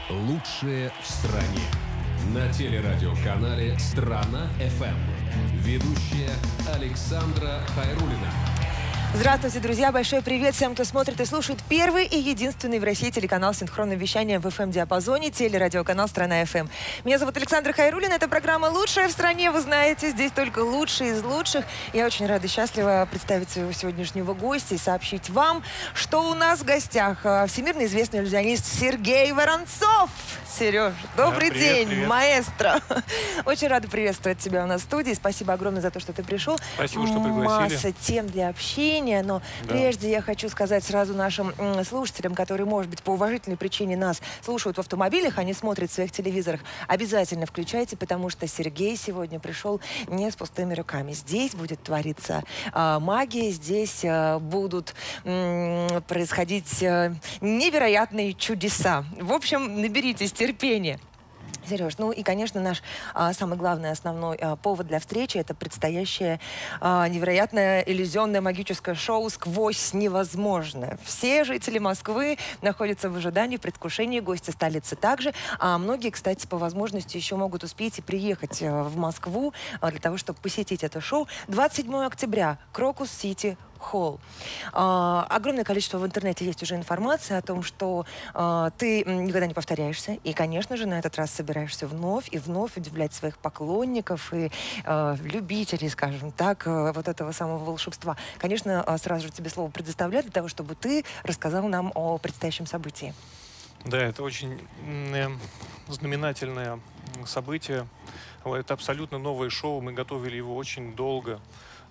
Лучшие в стране. На телерадиоканале «Страна-ФМ». Ведущая Александра Хайруллина. Здравствуйте, друзья! Большой привет всем, кто смотрит и слушает первый и единственный в России телеканал синхронного вещания в FM-диапазоне, телерадиоканал «Страна-ФМ». Меня зовут Александра Хайруллина. Это программа «Лучшая в стране». Вы знаете, здесь только лучшие из лучших. Я очень рада и счастлива представить своего сегодняшнего гостя и сообщить вам, что у нас в гостях всемирно известный иллюзионист Сергей Воронцов. Сереж, добрый день, привет. Маэстро. Очень рада приветствовать тебя у нас в студии. Спасибо огромное за то, что ты пришел. Спасибо, что пригласили. Масса тем для общения. Но прежде я хочу сказать сразу нашим слушателям, которые, может быть, по уважительной причине нас слушают в автомобилях, а не смотрят в своих телевизорах, обязательно включайте, потому что Сергей сегодня пришел не с пустыми руками. Здесь будет твориться магия, здесь будут происходить невероятные чудеса. В общем, наберитесь терпения. Сереж, ну и, конечно, наш самый главный, основной повод для встречи — это предстоящее невероятное иллюзионное магическое шоу «Сквозь невозможное». Все жители Москвы находятся в ожидании, в предвкушении, гости столицы также. А многие, кстати, по возможности еще могут успеть и приехать в Москву для того, чтобы посетить это шоу. 27 октября, Крокус-Сити Холл. Огромное количество в интернете есть уже информации о том, что ты никогда не повторяешься. И, конечно же, на этот раз собираешься вновь и вновь удивлять своих поклонников и любителей, скажем так, вот этого самого волшебства. Конечно, сразу же тебе слово предоставляю для того, чтобы ты рассказал нам о предстоящем событии. Да, это очень знаменательное событие. Это абсолютно новое шоу. Мы готовили его очень долго.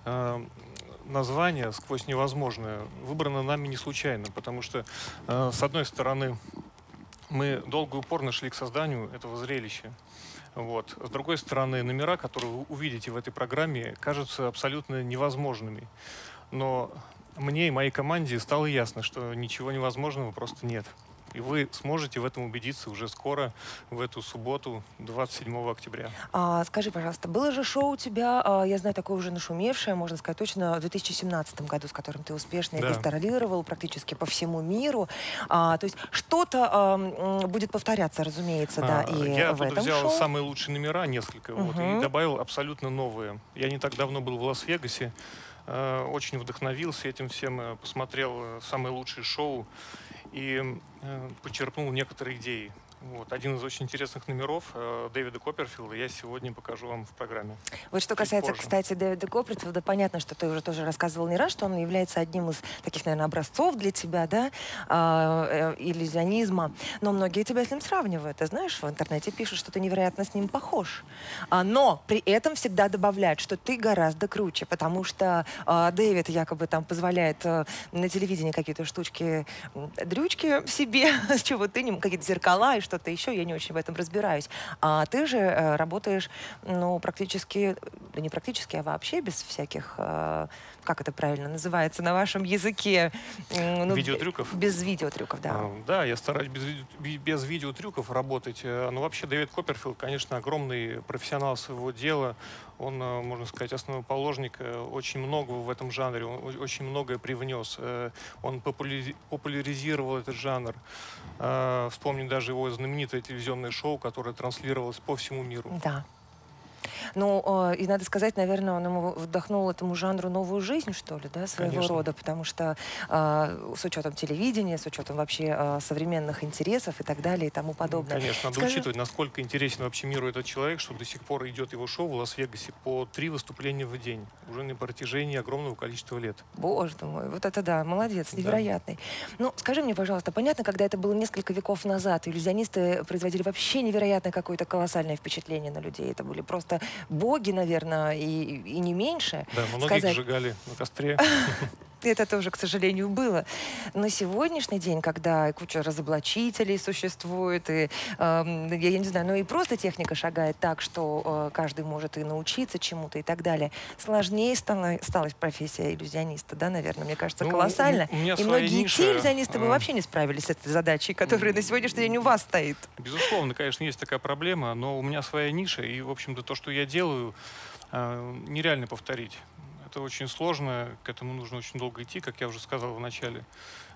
Название «Сквозь невозможное» выбрано нами не случайно, потому что, с одной стороны, мы долго и упорно шли к созданию этого зрелища. Вот. С другой стороны, номера, которые вы увидите в этой программе, кажутся абсолютно невозможными. Но мне и моей команде стало ясно, что ничего невозможного просто нет. И вы сможете в этом убедиться уже скоро, в эту субботу, 27 октября. Скажи, пожалуйста, было же шоу у тебя, я знаю, такое уже нашумевшее, можно сказать точно, в 2017 году, с которым ты успешно гастролировал практически по всему миру. То есть что-то будет повторяться, разумеется, да, и я в этом взял шоу. самые лучшие номера, несколько, и добавил абсолютно новые. Я не так давно был в Лас-Вегасе, очень вдохновился этим всем, посмотрел самые лучшие шоу и почерпнул некоторые идеи. Вот. Один из очень интересных номеров Дэвида Копперфилда я сегодня покажу вам в программе. Вот что касается, кстати, Дэвида Копперфилда, понятно, что ты уже тоже рассказывал не раз, что он является одним из таких, наверное, образцов для тебя, да, иллюзионизма. Но многие тебя с ним сравнивают. Ты знаешь, в интернете пишут, что ты невероятно с ним похож. Но при этом всегда добавляют, что ты гораздо круче, потому что Дэвид якобы там позволяет на телевидении какие-то штучки, дрючки себе, с чего ты, какие-то зеркала и что-то еще, я не очень в этом разбираюсь. А ты же работаешь, ну, практически, да не практически, а вообще без всяких, как это правильно называется на вашем языке? Ну, видеотрюков? Без видеотрюков, да. Да, я стараюсь без видеотрюков работать. Но вообще Дэвид Копперфилд, конечно, огромный профессионал своего дела. Он, можно сказать, основоположник очень многого в этом жанре. Он очень многое привнес. Он популяризировал этот жанр. Вспомним даже его знаменитое телевизионное шоу, которое транслировалось по всему миру. Да. Ну, и надо сказать, наверное, он ему вдохнул этому жанру новую жизнь, что ли, да, своего рода, потому что с учетом телевидения, с учетом вообще современных интересов и так далее и тому подобное. Конечно, надо учитывать, насколько интересен вообще миру этот человек, что до сих пор идет его шоу в Лас-Вегасе по 3 выступления в день, уже на протяжении огромного количества лет. Боже ты мой, вот это да, молодец, невероятный. Да. Ну, скажи мне, пожалуйста, понятно, когда это было несколько веков назад, иллюзионисты производили вообще невероятное какое-то колоссальное впечатление на людей, это были просто боги, наверное, и не меньше. Да, многих сжигали на костре. Это тоже, к сожалению, было. На сегодняшний день, когда куча разоблачителей существует, и, я не знаю, ну и просто техника шагает так, что каждый может и научиться чему-то и так далее, сложнее стала профессия иллюзиониста, да, наверное, мне кажется, колоссально. И многие те иллюзионисты бы вообще не справились с этой задачей, которая на сегодняшний день у вас стоит. Безусловно, конечно, есть такая проблема, но у меня своя ниша, и, в общем-то, то, что я делаю, нереально повторить. Это очень сложно, к этому нужно очень долго идти, как я уже сказал в начале.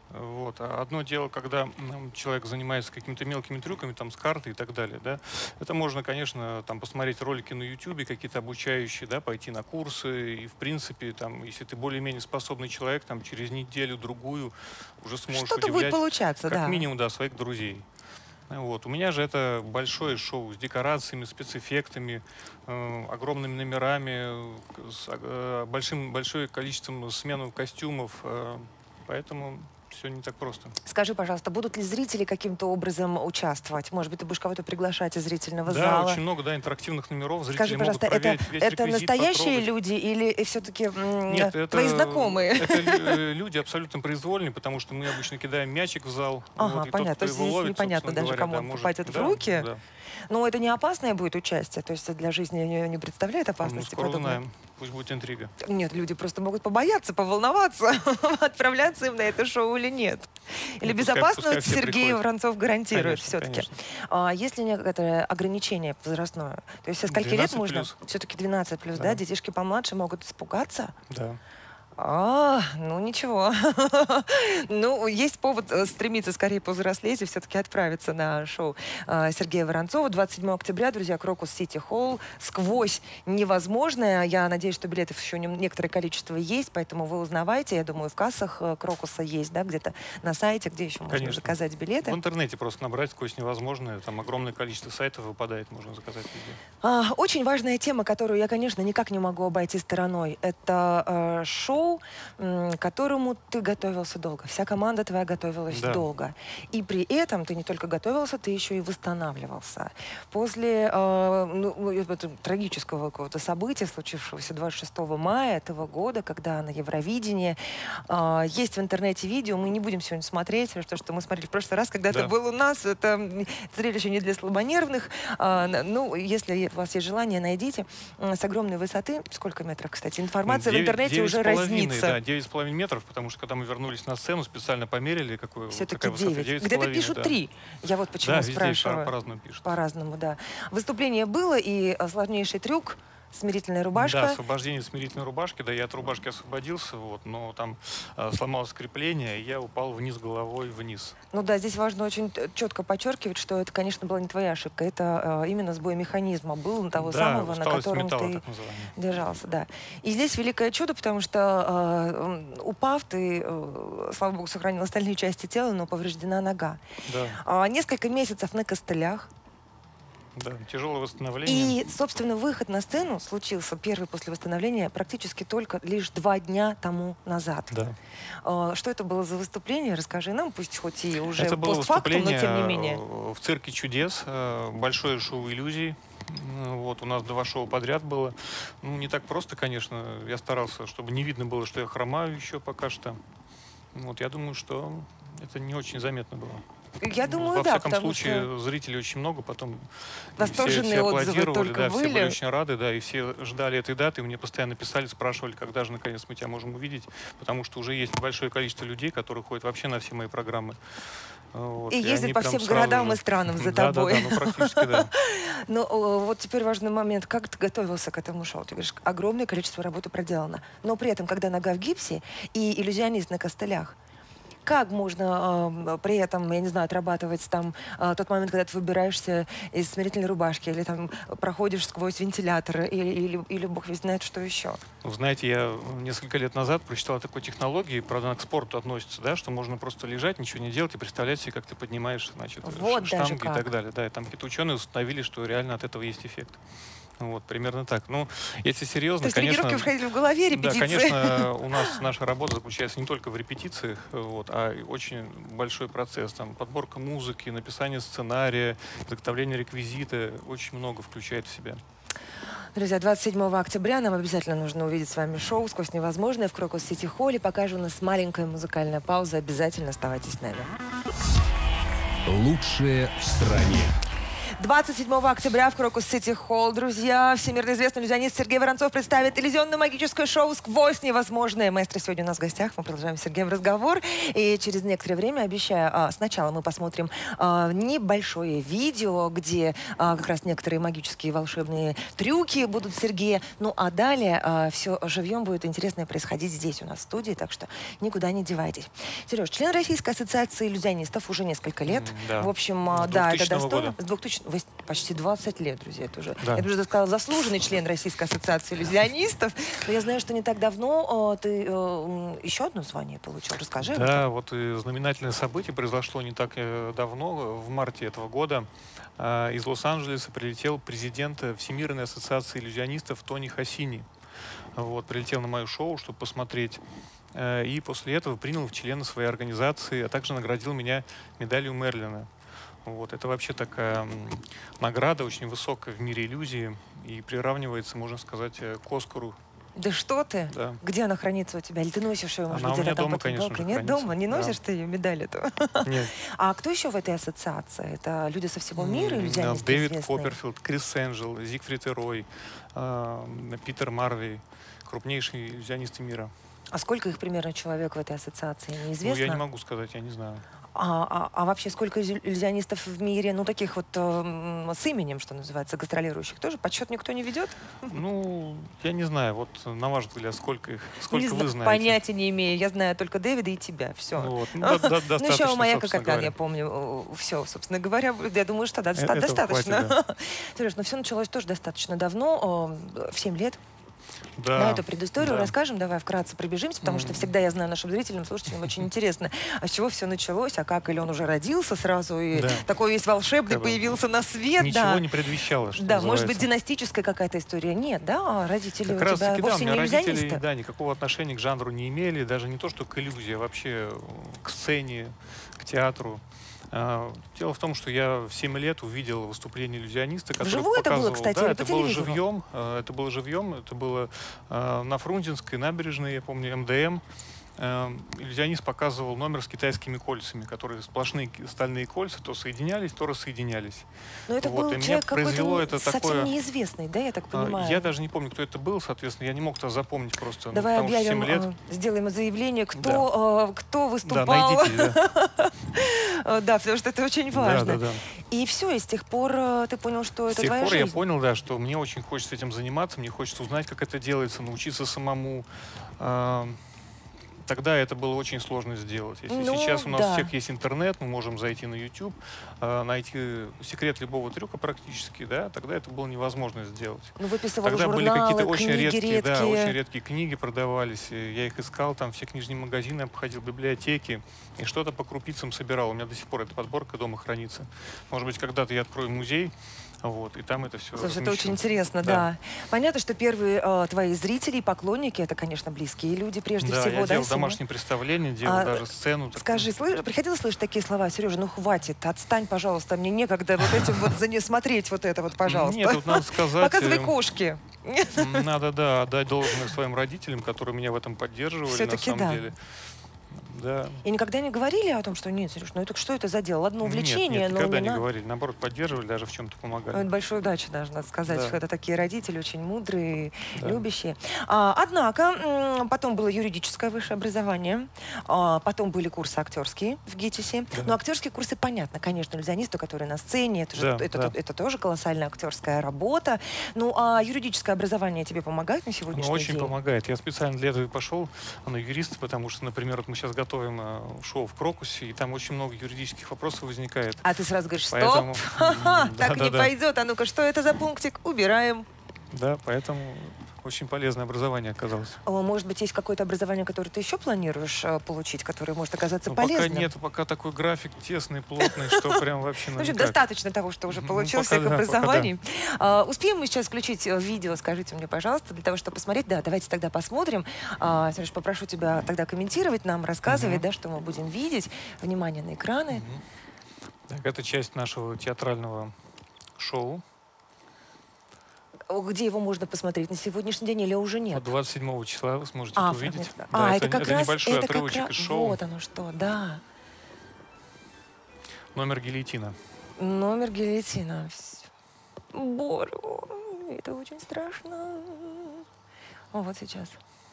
Вот. А одно дело, когда человек занимается какими-то мелкими трюками, там, с картой и так далее, да, это можно, конечно, там, посмотреть ролики на YouTube, какие-то обучающие, да, пойти на курсы, и, в принципе, там, если ты более-менее способный человек, там, через неделю-другую уже сможешь Что-то будет получаться, как да. минимум, да, своих друзей. Вот. У меня же это большое шоу с декорациями, спецэффектами, огромными номерами, с большое количеством смен костюмов, поэтому все не так просто. Скажи, пожалуйста, будут ли зрители каким-то образом участвовать? Может быть, ты будешь кого-то приглашать из зрительного зала? Да, очень много, да, интерактивных номеров. Зрители Скажи, пожалуйста, могут проверить весь это реквизит, настоящие потрогать. люди или все-таки Это твои знакомые? Это люди абсолютно произвольные, потому что мы обычно кидаем мячик в зал. Ага, вот, и понятно. тот, кто То есть его здесь ловит, непонятно собственно даже, говоря, кому да, он может- попадет в да, руки. да. Но это не опасное будет участие? То есть для жизни не представляет Ну, опасности? скоро подобное? узнаем. Пусть будет интрига. Нет, люди просто могут побояться, поволноваться, отправляться им на это шоу или нет. Или Ну, пускай безопасность все Сергей приходят. Воронцов гарантирует Конечно, все-таки. конечно. Есть ли некоторое ограничение возрастное? То есть со скольки лет 12 можно? плюс. Все-таки 12 плюс, да? Да. Детишки помладше могут испугаться? Да. Ну ничего. Ну, есть повод стремиться скорее повзрослеть и все-таки отправиться на шоу Сергея Воронцова. 27 октября, друзья, Крокус Сити Холл. Сквозь невозможное. Я надеюсь, что билетов еще некоторое количество есть, поэтому вы узнавайте. Я думаю, в кассах Крокуса есть, да, где-то на сайте, где еще можно Конечно. заказать билеты. В интернете просто набрать «Сквозь невозможное». Там огромное количество сайтов выпадает, можно заказать везде. Очень важная тема, которую я, конечно, никак не могу обойти стороной. Это шоу, к которому ты готовился долго. Вся команда твоя готовилась долго. И при этом ты не только готовился, ты еще и восстанавливался. После трагического какого-то события, случившегося 26 мая этого года, когда на Евровидении есть в интернете видео, мы не будем сегодня смотреть, потому что мы смотрели в прошлый раз, когда ты был у нас. Это зрелище не для слабонервных. Ну, если у вас есть желание, найдите. С огромной высоты. Сколько метров, кстати? Информация в интернете уже разнится. Да, 9,5 метров, потому что когда мы вернулись на сцену, специально померили, какая все-таки высота. 9. Где-то пишут 3. Я вот почему спрашиваю. По-разному пишут. По-разному, да. Выступление было, и сложнейший трюк — смирительная рубашка. Да, освобождение смирительной рубашки. Да, я от рубашки освободился, вот, но там сломалось крепление, и я упал вниз головой вниз. Ну да, здесь важно очень четко подчеркивать, что это, конечно, была не твоя ошибка. Это именно сбой механизма был того самого, на котором металла, ты держался. Да. И здесь великое чудо, потому что упав, ты, слава богу, сохранил остальные части тела, но повреждена нога. Да. Несколько месяцев на костылях. Да, тяжелое восстановление. И, собственно, выход на сцену случился первый после восстановления практически только лишь 2 дня тому назад. Да. Что это было за выступление? Расскажи нам, пусть хоть и уже это было постфактум, но тем не менее. В цирке чудес, большое шоу иллюзий. Вот, у нас 2 шоу подряд было. Ну, не так просто, конечно. Я старался, чтобы не видно было, что я хромаю еще пока что. Вот, я думаю, что это не очень заметно было. Я думаю, во да, всяком потому случае, что зрителей очень много, потом восторженные все отзывы аплодировали, только да, были. все были очень рады, да, и все ждали этой даты, и мне постоянно писали, спрашивали, когда же наконец мы тебя можем увидеть, потому что уже есть большое количество людей, которые ходят вообще на все мои программы. Вот, и ездят по всем городам и странам за тобой. Да, ну практически, да. Но вот теперь важный момент. Как ты готовился к этэтому шоу? Ты говоришь, огромное количество работы проделано. Но при этом, когда нога в гипсе и иллюзионист на костылях, как можно при этом, я не знаю, отрабатывать там тот момент, когда ты выбираешься из смирительной рубашки, или там проходишь сквозь вентилятор, или бог весь знает, что еще? Вы знаете, я несколько лет назад прочитал о такой технологии, правда, она к спорту относится, да, что можно просто лежать, ничего не делать и представлять себе, как ты поднимаешь, значит, вот штанги и так далее. Да, и там какие-то ученые установили, что реально от этого есть эффект. Вот, примерно так. Ну, если серьезно, то есть конечно... тренировки входили в голове, репетиции? Да, конечно, у нас наша работа заключается не только в репетициях, вот, а очень большой процесс. Там подборка музыки, написание сценария, заготовление реквизита. Очень много включает в себя. Друзья, 27 октября нам обязательно нужно увидеть с вами шоу «Сквозь невозможное» в Крокус Сити Холле. Пока же у нас маленькая музыкальная пауза. Обязательно оставайтесь с нами. Лучшее в стране. 27 октября в Крокус-Сити Холл, друзья, всемирно известный иллюзионист Сергей Воронцов представит иллюзионно-магическое шоу «Сквозь невозможное». Маэстро сегодня у нас в гостях. Мы продолжаем с Сергеем разговор. И через некоторое время, обещаю, сначала мы посмотрим небольшое видео, где как раз некоторые магические волшебные трюки будут Сергея. Ну а далее все живьем будет интересное происходить здесь у нас в студии, так что никуда не девайтесь. Сереж, член Российской ассоциации иллюзионистов уже несколько лет. Да. В общем, да, это достойно. С 2000, почти 20 лет, друзья. Это уже, да. Я бы уже сказала, заслуженный член Российской ассоциации иллюзионистов. Но я знаю, что не так давно ты еще одно звание получил. Расскажи. Да, вот и знаменательное событие произошло не так давно. В марте этого года из Лос-Анджелеса прилетел президент Всемирной ассоциации иллюзионистов Тони Хасини. Вот, прилетел на мое шоу, чтобы посмотреть. И после этого принял в члены своей организации, а также наградил меня медалью Мерлина. Вот, это вообще такая награда, очень высокая в мире иллюзии и приравнивается, можно сказать, к Оскару. Да что ты? Да. Где она хранится у тебя? Или ты носишь ее, может она быть, где-то там дома, под конечно, футболкой? Нет, хранится. дома? Не носишь ты ее, медаль эту? Нет. А кто еще в этой ассоциации? Это люди со всего мира, иллюзионисты Дэвид известные? Копперфилд, Крис Энджел, Зигфрид и Рой, Питер Марвей, крупнейшие иллюзионисты мира. А сколько их примерно человек в этой ассоциации? Неизвестно? Ну, я не могу сказать, я не знаю. А вообще сколько иллюзионистов в мире, ну, таких вот с именем, что называется, гастролирующих, тоже подсчет никто не ведет? Ну, я не знаю, вот на ваш взгляд, сколько их, сколько вы знаете? Понятия не имею, я знаю только Дэвида и тебя, все. Ну, вот. Ну, еще Маяка Каплян, я я помню, все, собственно говоря, я думаю, что да, достаточно. Хватит, да. Сереж, но все началось тоже достаточно давно, в 7 лет. Да, На эту предысторию да. расскажем, давай вкратце пробежимся, потому что всегда, я знаю, нашим зрителям, слушателям очень интересно, а с чего все началось, а как, или он уже родился сразу, и такой весь волшебный появился на свет. Ничего не предвещало, что да, называется. может быть, династическая какая-то история. Нет, да, родители как у тебя вовсе у меня не родители, иллюзионисты. да, никакого отношения к жанру не имели, даже не то, что к иллюзии, а вообще к сцене, к театру. Дело в том, что я в 7 лет увидел выступление иллюзиониста, который Вживую показывал... это было, кстати, да, или это по было телевизору? живьем, это было на Фрунзенской набережной, я помню, МДМ. Иллюзионист показывал номер с китайскими кольцами, которые сплошные стальные кольца то соединялись, то рассоединялись. Но это вот, был человек какой-то совсем такое... неизвестный, да, я так понимаю? Я даже не помню, кто это был, соответственно, я не мог это запомнить просто. Давай объявим, 7 лет... сделаем заявление, кто выступал. Да, найдите, да. Да, потому что это очень важно. Да. И все, и с тех пор ты понял, что это твоя жизнь? С тех пор я понял, да, что мне очень хочется этим заниматься, мне хочется узнать, как это делается, научиться самому. Тогда это было очень сложно сделать. Если сейчас у нас у всех есть интернет, мы можем зайти на YouTube, найти секрет любого трюка практически, да, тогда это было невозможно сделать. Ну, выписывал тогда журналы, были какие-то очень редкие. Да, очень редкие книги продавались. Я их искал, там все книжные магазины, обходил библиотеки и что-то по крупицам собирал. У меня до сих пор эта подборка дома хранится. Может быть, когда-то я открою музей. Вот, и там это все. Слушай, это очень интересно, да. Понятно, что первые твои зрители и поклонники, это, конечно, близкие люди, прежде всего. Я делал домашние представления, делал даже сцену. Скажи, приходилось слышать такие слова? Сережа, ну хватит, отстань, пожалуйста, мне некогда вот этим вот смотреть вот это вот, пожалуйста. Нет, тут надо сказать... Показывай кошки. Надо, да, отдать должное своим родителям, которые меня в этом поддерживали, на самом деле. Да. И никогда не говорили о том, что нет, Сереж, ну это что это за дело? Одно увлечение, нет, никогда не но говорили. Наоборот, поддерживали, даже в чем-то помогали. Это большая удача, даже надо сказать, Да. что это такие родители очень мудрые, любящие. Однако, потом было юридическое высшее образование, потом были курсы актерские в ГИТИСе. Да. Но актерские курсы, понятно, конечно, иллюзионисты, которые на сцене, это тоже колоссальная актерская работа. Ну, а юридическое образование тебе помогает на сегодняшний день? Очень помогает. Я специально для этого и пошел на юриста, потому что, например, вот мы сейчас готовим шоу в Крокусе, и там очень много юридических вопросов возникает. А ты сразу говоришь, стоп, Поэтому, так не пойдет, а ну-ка, что это за пунктик? Убираем. Да, поэтому очень полезное образование оказалось. Может быть, есть какое-то образование, которое ты еще планируешь получить, которое может оказаться полезным? Пока нет, пока такой график тесный, плотный, что прям вообще... В общем, достаточно того, что уже получил всех образований. Успеем мы сейчас включить видео, скажите мне, пожалуйста, для того, чтобы посмотреть. Да, давайте тогда посмотрим. Сереж, попрошу тебя тогда комментировать нам, рассказывать, да, что мы будем видеть. Внимание на экраны. Так, это часть нашего театрального шоу. Где его можно посмотреть? На сегодняшний день или уже нет? 27 числа вы сможете это увидеть. Это как раз небольшой отрывочек из шоу. Вот оно что, да. Номер гильотина. Номер гильотина. Боже, это очень страшно. О, вот сейчас.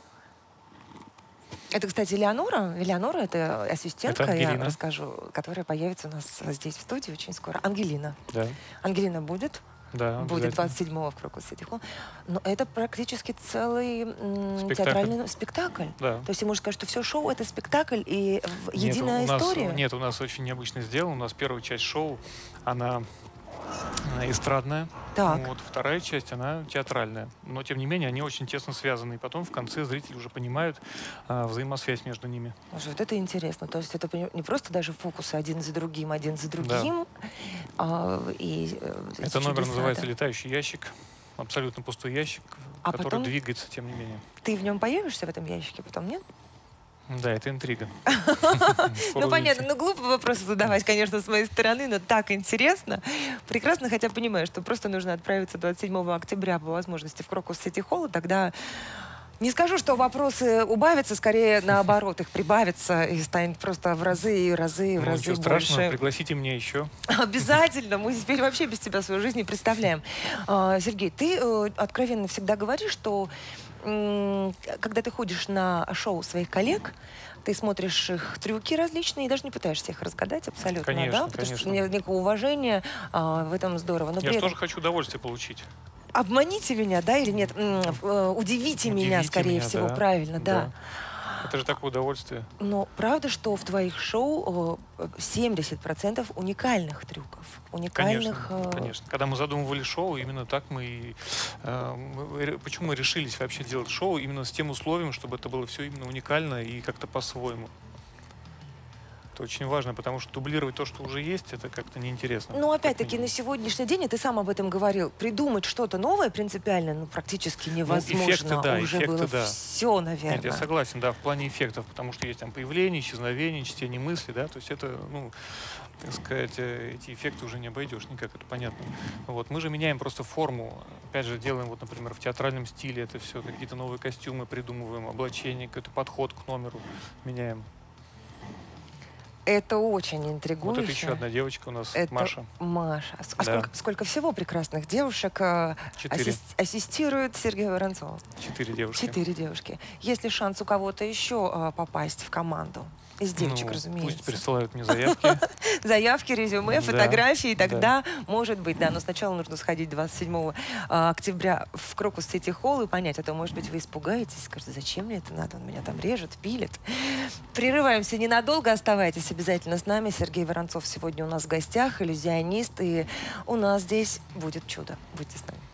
Это, кстати, Элеонора. Элеонора — это ассистентка, это я расскажу, которая появится у нас здесь в студии очень скоро. Ангелина. Да. Ангелина будет. Да, будет 27-го в Крокус-Сити Холл. Но это практически целый театральный спектакль. Да. То есть, можно сказать, что все шоу — это спектакль и единая история? Нет, у нас очень необычно сделано. У нас первая часть шоу, она эстрадная. Так. Вот, вторая часть, она театральная. Но, тем не менее, они очень тесно связаны. И потом в конце зрители уже понимают взаимосвязь между ними. Слушай, вот это интересно. То есть это не просто даже фокусы один за другим. Да. Это номер называется «Летающий ящик». Абсолютно пустой ящик, который потом двигается, тем не менее. Ты в нем появишься, в этом ящике, потом нет? Да, это интрига. Ну, понятно, ну, глупо вопросы задавать, конечно, с моей стороны, но так интересно. Прекрасно, хотя понимаю, что просто нужно отправиться 27 октября по возможности в Крокус-Сити Холл, и тогда не скажу, что вопросы убавятся, скорее наоборот, их прибавится и станет просто в разы и разы больше. Страшного, пригласите меня еще. Обязательно, мы теперь вообще без тебя свою жизнь не представляем. Сергей, ты откровенно всегда говоришь, что когда ты ходишь на шоу своих коллег, ты смотришь их трюки различные и даже не пытаешься их разгадать абсолютно, конечно, да? Потому конечно. что некого уважения в этом здорово. Но я тоже хочу удовольствие получить. Обманите меня, да, или нет? Удивите меня, скорее всего, да. Правильно, да. Это же такое удовольствие. Но правда, что в твоих шоу 70% уникальных трюков? Уникальных... Конечно. Когда мы задумывали шоу, именно так мы... Почему мы решились вообще делать шоу? Именно с тем условием, чтобы это было все именно уникально и как-то по-своему. Это очень важно, потому что дублировать то, что уже есть, это как-то неинтересно. Ну, опять-таки, на сегодняшний день, и ты сам об этом говорил, придумать что-то новое принципиально практически невозможно. Ну, эффекты, да, уже было все, наверное. Нет, я согласен, да, в плане эффектов, потому что есть там появление, исчезновение, чтение мысли, да, то есть это, ну, так сказать, эти эффекты уже не обойдешь никак, это понятно. Вот, мы же меняем просто форму, опять же, делаем, вот, например, в театральном стиле это все, какие-то новые костюмы придумываем, облачение, какой-то подход к номеру меняем. Это очень интригующе. Вот это еще одна девочка у нас, это Маша. Маша. А да. сколько всего прекрасных девушек ассистирует Сергею Воронцову? 4 девушки. 4 девушки. Есть ли шанс у кого-то еще попасть в команду? Из девочек, разумеется. Пусть присылают мне заявки. Заявки, резюме, фотографии, тогда, может быть, да. Но сначала нужно сходить 27 октября в Крокус-Сити Холл и понять, а то, может быть, вы испугаетесь, скажете, зачем мне это надо, он меня там режет, пилит. Прерываемся ненадолго, оставайтесь обязательно с нами. Сергей Воронцов сегодня у нас в гостях, иллюзионист, и у нас здесь будет чудо. Будьте с нами.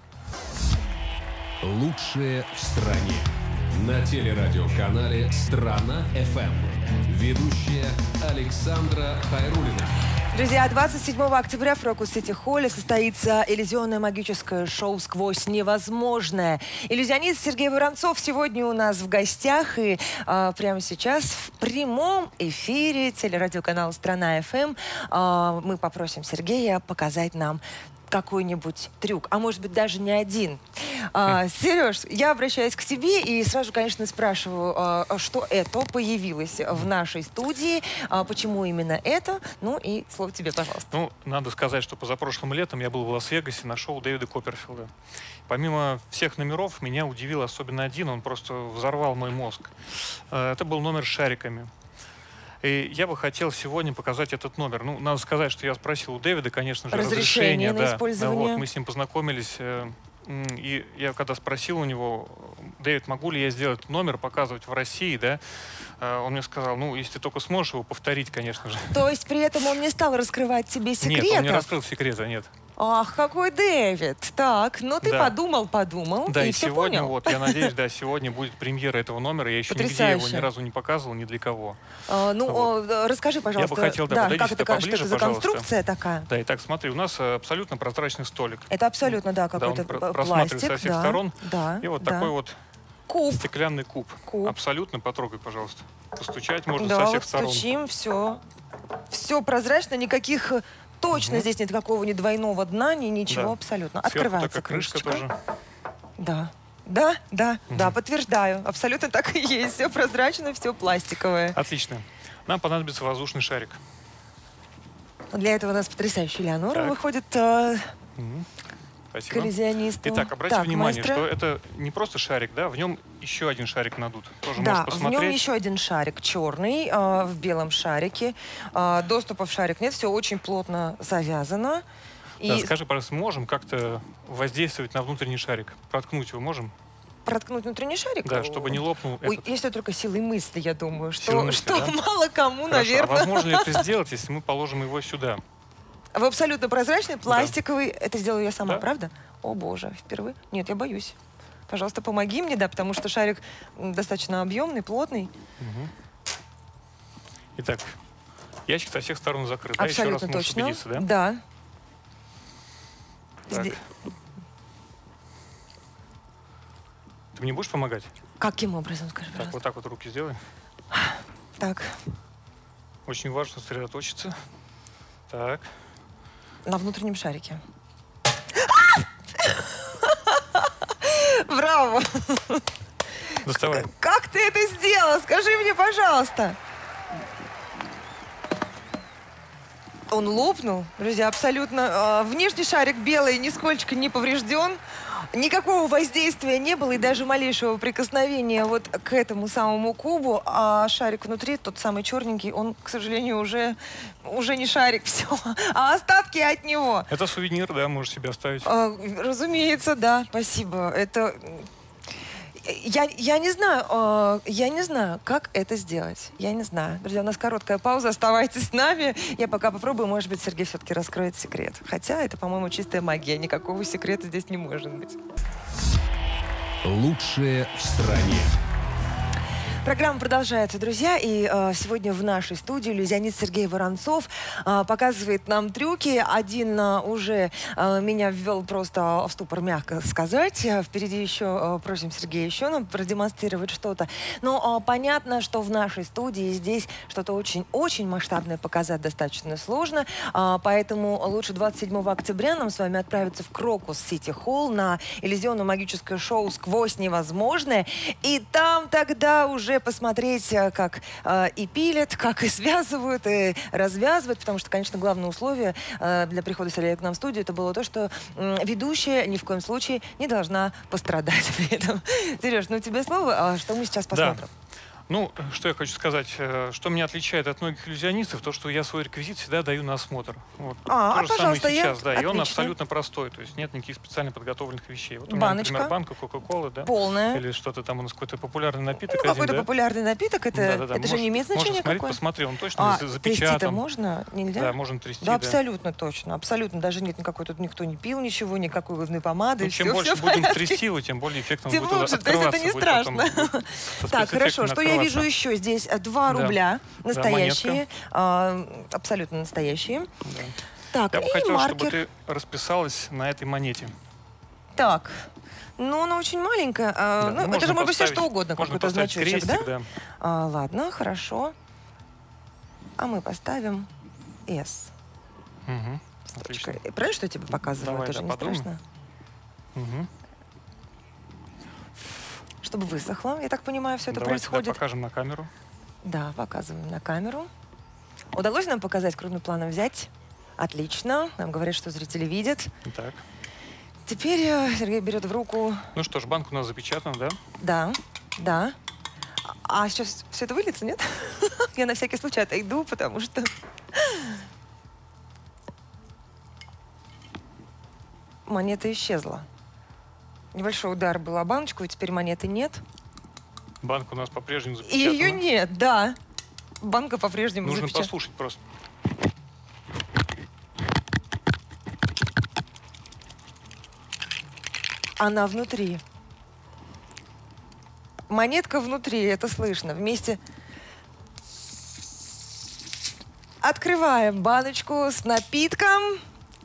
Лучшие в стране. На телерадиоканале «Страна.ФМ». Ведущая Александра Хайруллина. Друзья, 27 октября в Крокус-Сити Холле состоится иллюзионное магическое шоу «Сквозь невозможное». Иллюзионист Сергей Воронцов сегодня у нас в гостях. И прямо сейчас в прямом эфире телерадиоканала «Страна.ФМ» мы попросим Сергея показать нам какой-нибудь трюк, а может быть даже не один. Сереж, я обращаюсь к тебе и сразу, конечно, спрашиваю, что это появилось в нашей студии, почему именно это, ну и слово тебе, пожалуйста. Ну, надо сказать, что позапрошлым летом я был в Лас-Вегасе на шоу Дэвида Копперфилда. Помимо всех номеров, меня удивил особенно один, он просто взорвал мой мозг. Это был номер с шариками. И я бы хотел сегодня показать этот номер. Ну, надо сказать, что я спросил у Дэвида, конечно же, разрешение на использование. Вот, мы с ним познакомились. И я когда спросил у него, Дэвид, могу ли я сделать номер, показывать в России, да, он мне сказал, ну, если ты только сможешь его повторить, конечно же. То есть при этом он не стал раскрывать тебе секреты? Нет, он не раскрыл секрета, нет. Ах, какой Дэвид! Так, ну ты подумал, да, и все сегодня, понял. вот, я надеюсь, да, сегодня будет премьера этого номера. Я еще нигде его ни разу не показывал, ни для кого. Расскажи, пожалуйста. Я бы хотел, да, как это, поближе, что это за конструкция такая? Да, итак, смотри, у нас абсолютно прозрачный столик. Это абсолютно, да, какой-то пластик. Просматривается со всех сторон. Да, и вот такой вот стеклянный куб. Абсолютно, потрогай, пожалуйста. Постучать можно со всех сторон. Стучим, все. Все прозрачно, никаких... Точно здесь нет какого ни двойного дна, ни ничего абсолютно. Открывается такая крышка тоже. Да, подтверждаю. Абсолютно так и есть. Все прозрачно, все пластиковое. Отлично. Нам понадобится воздушный шарик. Для этого у нас потрясающая Леонора Так. выходит, Спасибо. к иллюзионисту. Итак, обратите внимание, маэстро. что это не просто шарик, да, в нем еще один шарик надут. Тоже Да, можешь в посмотреть. нем еще один шарик черный, в белом шарике. Доступа в шарик нет, все очень плотно завязано. Да, И скажи, пожалуйста, можем как-то воздействовать на внутренний шарик? Проткнуть его можем? проткнуть внутренний шарик? Да, чтобы не лопнул Ой, этот. если только силой мысли, я думаю, Силой мысли, что да? мало кому, Хорошо. наверное. А возможно ли это сделать, если мы положим его сюда? В абсолютно прозрачный, пластиковый. Это сделаю я сама, Да. правда? О, боже, впервые? Нет, я боюсь. Пожалуйста, помоги мне, да, потому что шарик достаточно объемный, плотный. Итак, ящик со всех сторон закрыт. Да? Еще раз Абсолютно можешь точно. убедиться, да? Да. Так. Зде- Ты мне будешь помогать? Каким образом, скажи, Так, пожалуйста? вот так вот руки сделай. Так, Очень важно сосредоточиться. Так. на внутреннем шарике. Браво! Доставай. Как ты это сделал? Скажи мне, пожалуйста. Он лопнул. Друзья, абсолютно. Внешний шарик белый, нисколько не поврежден. Никакого воздействия не было и даже малейшего прикосновения вот к этому самому кубу. А шарик внутри, тот самый черненький, он, к сожалению, уже не шарик, все, а остатки от него. Это сувенир, да, можешь себе оставить. Разумеется, да, спасибо. Это... Я не знаю, как это сделать. Я не знаю. Друзья, у нас короткая пауза, оставайтесь с нами. Я пока попробую, может быть, Сергей все-таки раскроет секрет. Хотя это, по-моему, чистая магия. Никакого секрета здесь не может быть. Лучшее в стране. Программа продолжается, друзья, и сегодня в нашей студии иллюзионист Сергей Воронцов показывает нам трюки. Один уже меня ввел просто в ступор, мягко сказать. Впереди еще просим Сергея еще нам продемонстрировать что-то. Но понятно, что в нашей студии здесь что-то очень-очень масштабное показать достаточно сложно, поэтому лучше 27 октября нам с вами отправиться в Крокус Сити Холл на иллюзионно-магическое шоу «Сквозь невозможное», и там тогда уже посмотреть, как и пилят, как и связывают, и развязывают, потому что, конечно, главное условие для прихода Сергея к нам в студию это было то, что ведущая ни в коем случае не должна пострадать при этом. Сереж, ну тебе слово, а что мы сейчас посмотрим? Ну, что я хочу сказать, что меня отличает от многих иллюзионистов, то, что я свой реквизит всегда даю на осмотр. Вот. То же самое пожалуйста, сейчас, да, и он отлично. абсолютно простой, то есть нет никаких специально подготовленных вещей. Вот у меня, Баночка. например, банка Кока-Колы, да, Полная. или что-то там у нас какой-то популярный напиток Ну, один, какой-то да? популярный напиток, это же Можешь- не имеет Можно значения смотреть, какой. посмотри, он точно Трясти-то запечатан. можно? Нельзя? Да, можно трясти, Да, да. абсолютно точно. Абсолютно. Даже нет никакой, тут никто не пил ничего, никакой губной помады. Ну, чем всё больше в будем порядке. трясти его, тем более эффектно Тем будет лучше, то есть это не открываться, будет потом, страшно. будет со Так, хорошо. спецэффектами Что я вижу открываться. еще? Здесь 2 Да. рубля. Да, Настоящие. Абсолютно настоящие. Да. Так, Я бы и хотел, чтобы маркер. ты расписалась на этой монете. Так. Ну, она очень маленькая. Да, Ну, это можно же может быть все поставить- что угодно, можно какой-то поставить значочек, да? крестик, да? Ладно, хорошо. А мы поставим S. Угу. Строчка. Отлично. Правильно, что я тебе показываю? Давай, Это же да, не подумай. страшно. Угу. Чтобы высохло, я так понимаю, все это Давайте, да, происходит. покажем на камеру. Да, показываем на камеру. Удалось нам показать, крупным планом взять? Отлично. Нам говорят, что зрители видят. Так. Теперь Сергей берет в руку... Ну что ж, банк у нас запечатан, да? Да, да. А сейчас все это выльется, нет? Я на всякий случай отойду, потому что... Монета исчезла. Небольшой удар был о баночку, и теперь монеты нет. Банк у нас по-прежнему И запечатан. ее нет, да. Банка по-прежнему Нужно запечатана. послушать просто. Она внутри. Монетка внутри, это слышно. Вместе открываем баночку с напитком.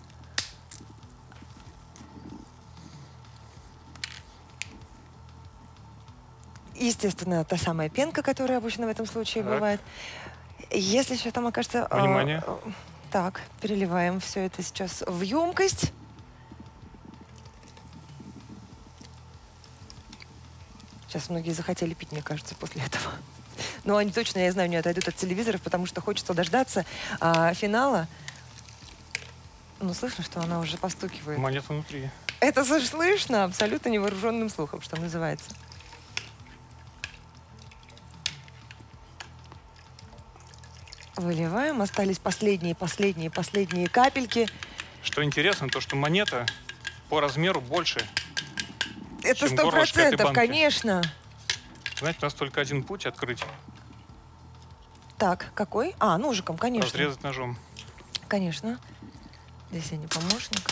Естественно, та самая пенка, которая обычно в этом случае Так. бывает. Если еще там окажется... Внимание. Так, переливаем все это сейчас в емкость. Сейчас многие захотели пить, мне кажется, после этого. Но они точно, я знаю, не отойдут от телевизоров, потому что хочется дождаться финала. Ну, слышно, что она уже постукивает. Монета внутри. Это слышно абсолютно невооруженным слухом, что называется. Выливаем. Остались последние капельки. Что интересно, то что монета по размеру больше, Это чем горлышко этой 100%, банки. конечно. Знаете, у нас только один путь открыть. Так, какой? А, ножиком, конечно. Разрезать ножом. Конечно. Здесь я не помощник.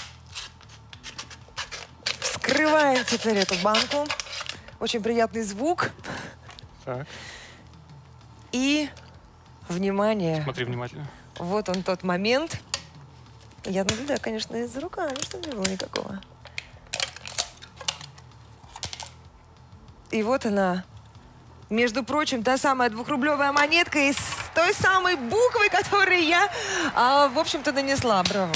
Вскрываем теперь эту банку. Очень приятный звук. Так, И, внимание, смотри внимательно. вот он тот момент. Я наблюдаю, конечно, и за руками, чтобы не было никакого. И вот она. Между прочим, та самая 2-рублевая монетка из той самой буквы, которую я, в общем-то, нанесла. Браво.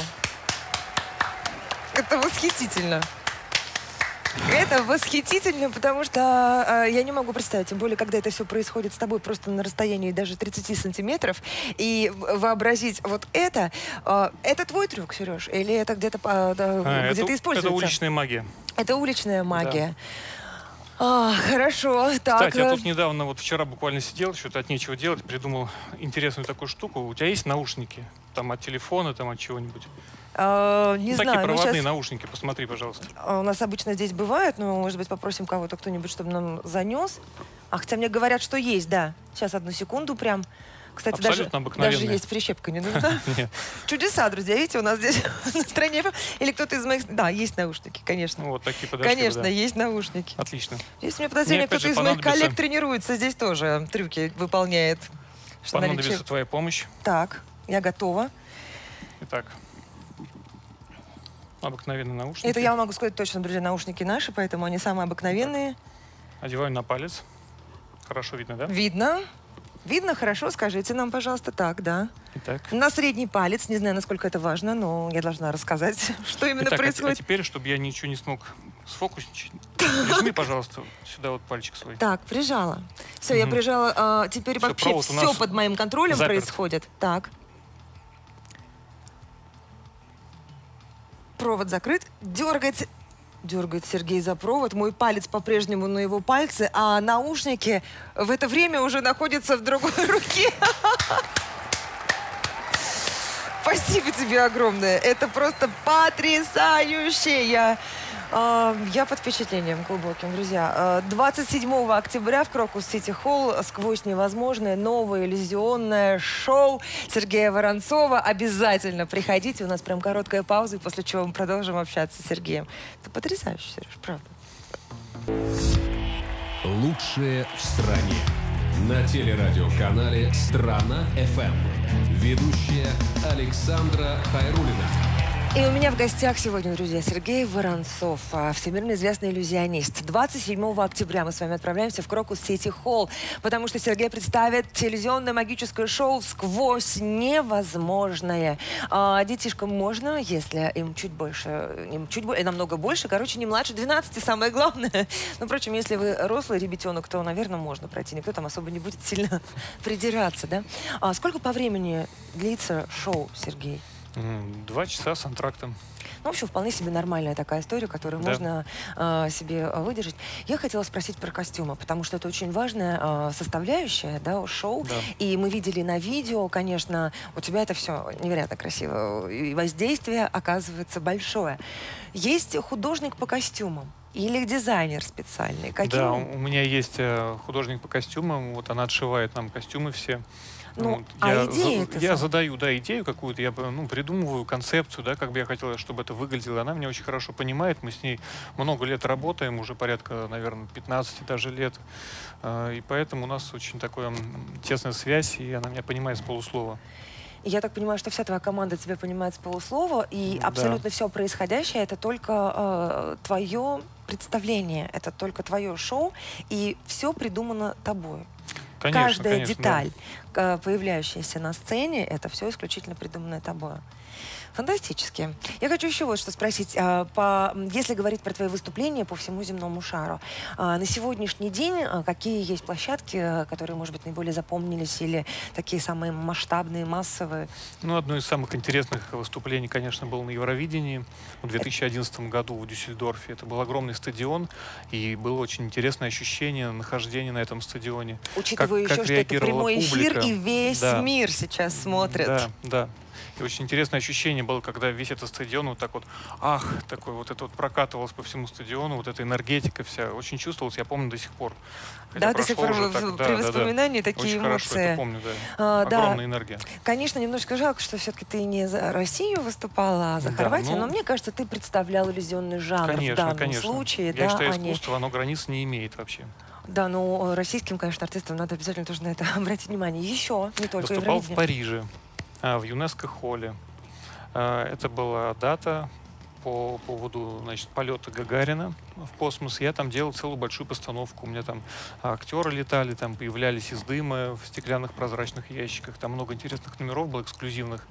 Это восхитительно. Это восхитительно, потому что я не могу представить, тем более, когда это все происходит с тобой просто на расстоянии даже 30 сантиметров, и вообразить вот это твой трюк, Сереж, или это где-то где-то используется? Это уличная магия. Это уличная магия. Хорошо, так. Кстати, я тут недавно, вот вчера буквально сидел, что-то от нечего делать, придумал интересную такую штуку. У тебя есть наушники? Там от телефона, там от чего-нибудь? Не Такие знаю. проводные наушники, посмотри, пожалуйста. У нас обычно здесь бывают, но, может быть, попросим кого-то, кто-нибудь, чтобы нам занес. Хотя мне говорят, что есть, да. Сейчас, одну секунду прям. Кстати, даже есть прищепка, не нужна. Чудеса, друзья. Видите, у нас здесь на стране... Или кто-то из моих... Да, есть наушники, конечно. Вот такие подошли. Конечно, есть наушники. Отлично. Есть у меня подозрение, кто-то из моих коллег тренируется, здесь тоже трюки выполняет. Понадобится твоя помощь. Так, я готова. Итак, обыкновенные наушники. Это я могу сказать точно, друзья, наушники наши, поэтому они самые обыкновенные. Одеваю на палец. Хорошо видно, да? Видно. Видно, хорошо, скажите нам, пожалуйста, так, да. Итак. На средний палец, не знаю, насколько это важно, но я должна рассказать, что именно происходит. А теперь, чтобы я ничего не смог сфокусничать, прижми, пожалуйста, сюда вот пальчик свой. Так, прижала. Все, я прижала. Теперь вообще все под моим контролем происходит. Так. Провод закрыт. Дергает Сергей за провод. Мой палец по-прежнему на его пальце, а наушники в это время уже находятся в другой руке. Спасибо тебе огромное. Это просто потрясающе. Я под впечатлением глубоким, друзья. 27 октября в Крокус-Сити Холл «Сквозь невозможное» новое иллюзионное шоу Сергея Воронцова. Обязательно приходите. У нас прям короткая пауза, после чего мы продолжим общаться с Сергеем. Это потрясающе, Сереж, правда. Лучшее в стране. На телерадиоканале «Страна-ФМ». Ведущая Александра Хайруллина. И у меня в гостях сегодня, друзья, Сергей Воронцов, всемирно известный иллюзионист. 27 октября мы с вами отправляемся в Крокус-Сити Холл, потому что Сергей представит телевизионное магическое шоу «Сквозь невозможное». Детишкам можно, если им чуть больше, намного больше, короче, не младше 12, самое главное. Но, впрочем, если вы рослый ребятенок, то, наверное, можно пройти. Никто там особо не будет сильно придираться, да? Сколько по времени длится шоу, Сергей? 2 часа с антрактом. Ну, в общем, вполне себе нормальная такая история, которую можно себе выдержать. Я хотела спросить про костюмы, потому что это очень важная составляющая, да, шоу. Да. И мы видели на видео, конечно, у тебя это все невероятно красиво. И воздействие оказывается большое. Есть художник по костюмам? Или дизайнер специальный? Да, у меня есть художник по костюмам. Вот она отшивает нам костюмы все. Ну, вот, я задаю, да, идею какую-то, я придумываю концепцию, да, как бы я хотел, чтобы это выглядело. Она меня очень хорошо понимает, мы с ней много лет работаем, уже порядка, наверное, 15 даже лет. И поэтому у нас очень такая тесная связь, и она меня понимает с полуслова. Я так понимаю, что вся твоя команда тебя понимает с полуслова, и абсолютно все происходящее — это только твое представление, это только твое шоу, и все придумано тобой. Конечно, Каждая деталь, да. появляющаяся на сцене, это все исключительно придуманное тобой. Фантастически. Я хочу еще вот что спросить. Если говорить про твои выступления по всему земному шару, на сегодняшний день какие есть площадки, которые, может быть, наиболее запомнились или такие самые масштабные, массовые? Ну, одно из самых интересных выступлений, конечно, было на Евровидении в 2011 году в Дюссельдорфе. Это был огромный стадион, и было очень интересное ощущение нахождения на этом стадионе. Учитывая еще, что это прямой эфир, и весь мир сейчас смотрит. Да, да. И очень интересное ощущение было, когда весь этот стадион вот так вот, такой вот это вот прокатывалось по всему стадиону, вот эта энергетика вся, очень чувствовалась, я помню до сих пор. Хотя до сих пор при воспоминании такие очень эмоции. Хорошо это помню, да. Огромная энергия. Конечно, немножко жалко, что все-таки ты не за Россию выступала, а за Хорватию, но мне кажется, ты представлял иллюзионный жанр в данном случае. Я считаю, искусство, оно границ не имеет вообще. Да, но российским, конечно, артистам надо обязательно тоже на это обратить внимание. Еще, не только Выступал в Париже, в ЮНЕСКО-холле. Это была дата по поводу, значит, полета Гагарина в космос. Я там делал целую большую постановку. У меня там актеры летали, там появлялись из дыма в стеклянных прозрачных ящиках. Там много интересных номеров было, эксклюзивных.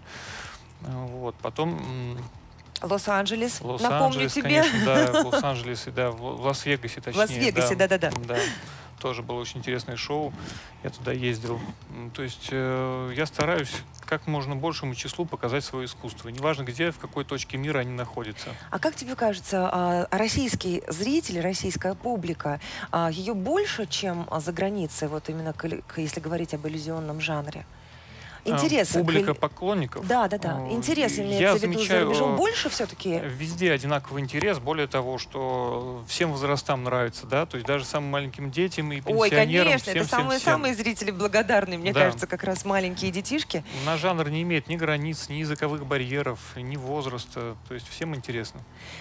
Вот. Потом... Лос-Анджелес, напомню тебе. Конечно, да, в Лос-Анджелесе, да, в Лас-Вегасе, точнее. В Лас-Вегасе, да-да-да. Да, тоже было очень интересное шоу. Я туда ездил. То есть я стараюсь как можно большему числу показать свое искусство. Неважно, где, в какой точке мира они находятся. А как тебе кажется, российский зритель, российская публика, ее больше, чем за границей, вот именно если говорить об иллюзионном жанре? Интерес. Публика поклонников. Да. Интерес имеется в виду за рубежом больше все-таки? Везде одинаковый интерес. Более того, что всем возрастам нравится, да, то есть даже самым маленьким детям и пенсионерам. Ой, конечно, это самые зрители благодарные, мне кажется, как раз маленькие детишки. Наш жанр не имеет ни границ, ни языковых барьеров, ни возраста, то есть всем интересно.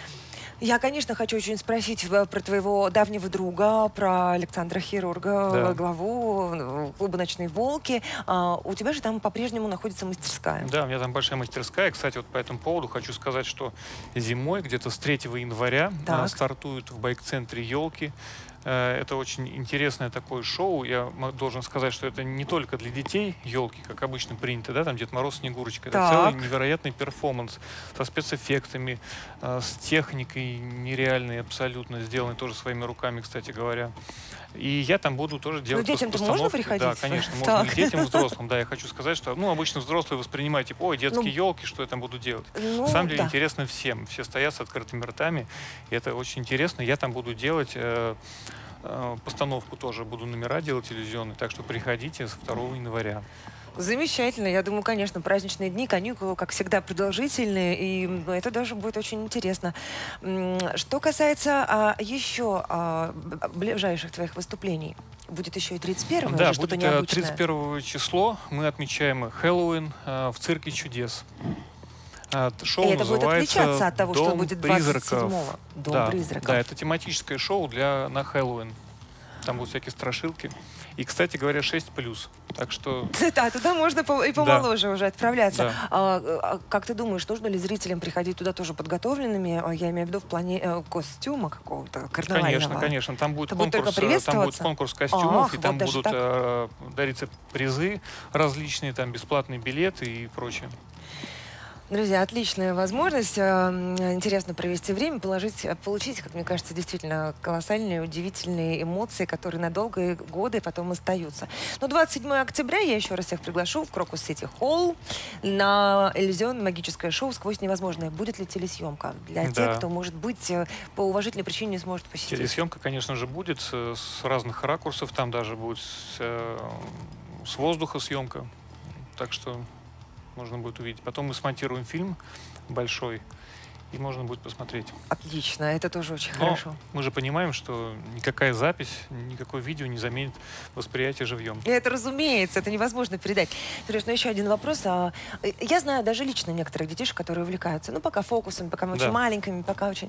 Я, конечно, хочу очень спросить про твоего давнего друга, про Александра Хирурга, главу клуба «Ночные волки». У тебя же там по-прежнему находится мастерская. Да, у меня там большая мастерская. Кстати, вот по этому поводу хочу сказать, что зимой, где-то с 3 января, стартуют в байк-центре «Елки». Это очень интересное такое шоу. Я должен сказать, что это не только для детей елки, как обычно принято, да, там Дед Мороз, Снегурочка. Это целый невероятный перформанс со спецэффектами, с техникой нереальной абсолютно, сделанной тоже своими руками, кстати говоря. И я там буду тоже делать постановки. Детям-то можно приходить? Да, конечно, можно и детям, и взрослым. Да, я хочу сказать, что, обычно взрослые воспринимают, типа, ой, детские елки, что я там буду делать? На самом деле интересно всем. Все стоят с открытыми ртами, и это очень интересно. Я там буду делать постановку тоже, буду номера делать иллюзионные, так что приходите с 2 января. Замечательно. Я думаю, конечно, праздничные дни, каникулы, как всегда, продолжительные, и это даже будет очень интересно. Что касается еще ближайших твоих выступлений, будет еще и 31-го, да, что-то будет необычное? 31 число мы отмечаем Хэллоуин в цирке чудес. Шоу и это будет отличаться от того, что будет 27-го. Дом призраков. Да, это тематическое шоу на Хэллоуин. Там будут всякие страшилки. И, кстати говоря, 6+. Так что... Да, туда можно и помоложе уже отправляться. Да. Как ты думаешь, нужно ли зрителям приходить туда тоже подготовленными? Я имею в виду в плане костюма какого-то карнавального. Конечно. Там будет конкурс костюмов, и там будут дариться призы различные, там бесплатные билеты и прочее. Друзья, отличная возможность. Интересно провести время, получить, как мне кажется, действительно колоссальные, удивительные эмоции, которые на долгие годы потом остаются. Но 27 октября я еще раз всех приглашу в Крокус Сити Холл на иллюзионное магическое шоу «Сквозь невозможное». Будет ли телесъемка для тех, кто, может быть, по уважительной причине не сможет посетить? Телесъемка, конечно же, будет с разных ракурсов. Там даже будет с воздуха съемка. Так что... можно будет увидеть. Потом мы смонтируем фильм большой, и можно будет посмотреть. Отлично, это тоже очень хорошо. Мы же понимаем, что никакая запись, никакое видео не заменит восприятие живьем. Это разумеется, это невозможно передать. Сереж, еще один вопрос. Я знаю даже лично некоторых детишек, которые увлекаются, пока фокусами, пока очень маленькими, пока очень...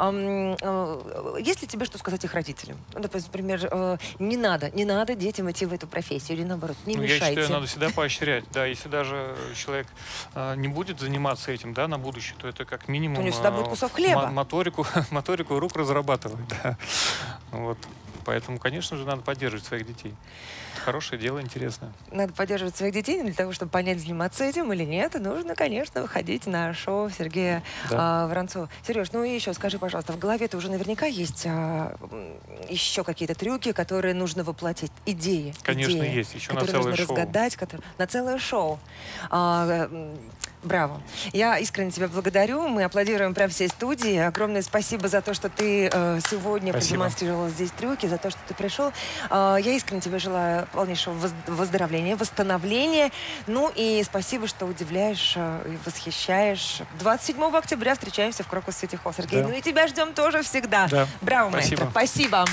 Есть ли тебе что сказать их родителям? Например, не надо детям идти в эту профессию, или наоборот, не мешайте. Я считаю, надо всегда поощрять. Да, если даже человек не будет заниматься этим, на будущее, то это как минимум... всегда будет кусок хлеба. Моторику рук разрабатывать, да. Вот. Поэтому, конечно же, надо поддерживать своих детей. Хорошее дело, интересное. Надо поддерживать своих детей, но для того, чтобы понять, заниматься этим или нет, нужно, конечно, выходить на шоу Сергея Воронцова. Сереж, ну и еще скажи, пожалуйста, в голове-то уже наверняка есть еще какие-то трюки, которые нужно воплотить, идеи. Конечно, есть. Еще на целое шоу. Разгадать, на целое шоу. Браво. Я искренне тебя благодарю. Мы аплодируем прямо всей студии. Огромное спасибо за то, что ты сегодня продемонстрировал здесь трюки, за то, что ты пришел. Я искренне тебе желаю полнейшего выздоровления, восстановления. Ну и спасибо, что удивляешь и восхищаешь. 27 октября встречаемся в Крокус Сити Холл, Сергей. Да. Ну и тебя ждем тоже всегда. Да. Браво, маэстро. Спасибо.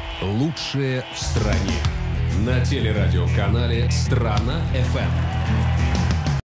Лучшее в стране. На телерадиоканале «Страна FM».